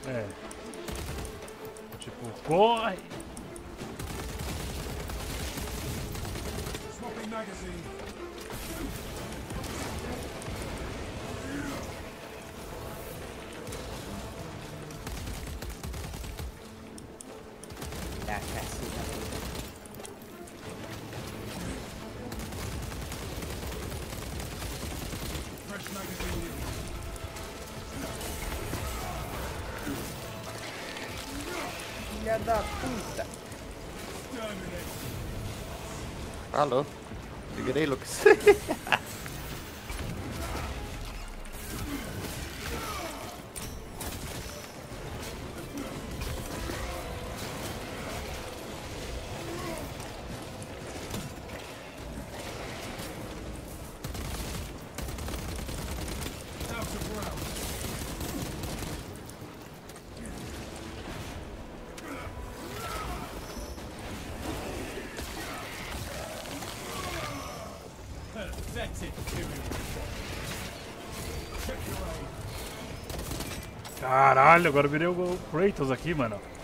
É. Tipo, corre! Swapping magazine. Ah, caceta. Fresh magazine. Filha da puta. Terminate. Alô? Segurei, Lucas. Out of round. Pathetic Imperial. Check your aim. Caralho, agora eu virei o Kratos aqui, mano.